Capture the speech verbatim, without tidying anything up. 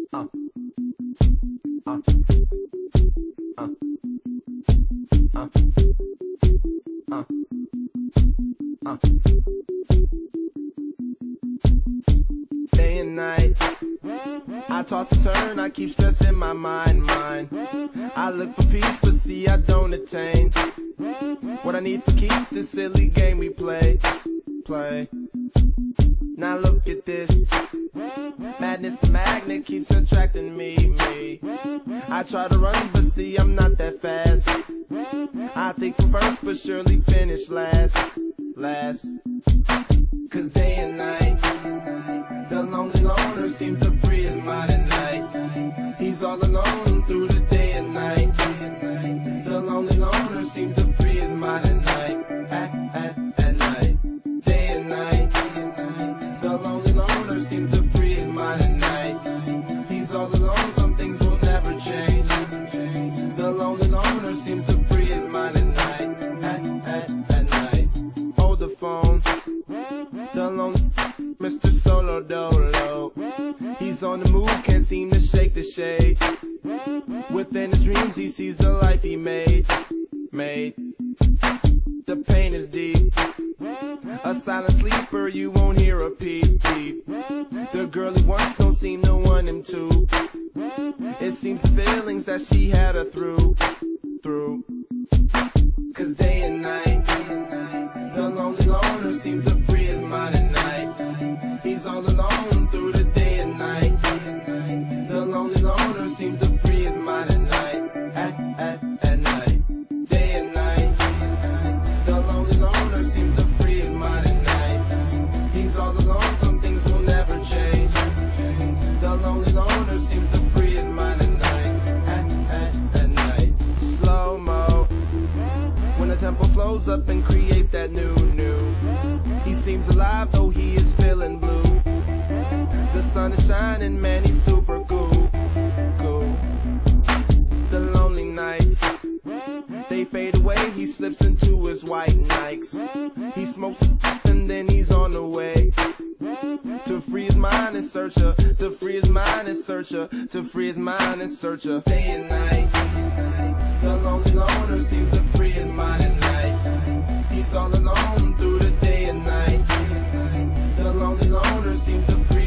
Uh, uh, uh, uh, uh, uh. Day and night, I toss and turn, I keep stressing my mind, mind. I look for peace, but see I don't attain what I need for keeps this silly game we play, play. Now look at this, madness the magnet keeps attracting me, me. I try to run, but see I'm not that fast. I think from first, but surely finish last, last. Cause day and night, the lonely loner seems to free his mind at night. He's all alone through the day and night. The lonely loner seems to free his mind at night, at, at, at night. Day and night, the lonely loner seems to free his mind at night. He's all alone, some things will never change. The lonely loner seems to free his mind at night, at, at, at night. Hold the phone, the lonely Mister Solo Dolo. He's on the move, can't seem to shake the shade. Within his dreams he sees the life he made, made. The pain is deep, a silent sleeper, you won't hear a peep, peep. The girl he wants don't seem to want him to. It seems the feelings that she had her through, through. Cause day and night, the lonely loner seems to free his mind at night. He's all alone through the day and night. The lonely loner seems to free his mind at night, at, at, at night. Day and night, the lonely loner seems to free his mind at night. He's all alone, some things will never change. The lonely loner seems to free his mind at night, at, at, at night. Slow-mo, when the tempo slows up and creates that new, new. He seems alive though he is feeling blue. The sun is shining, man, he's super cool, cool. The lonely nights, they fade away, he slips into his white Nikes. He smokes and then he's on the way to free his mind and search her, to free his mind and search her, to free his mind and search her. Day and night, the lonely loner seems to free his mind at night. He's all alone through the day and night. The lonely loner seems to free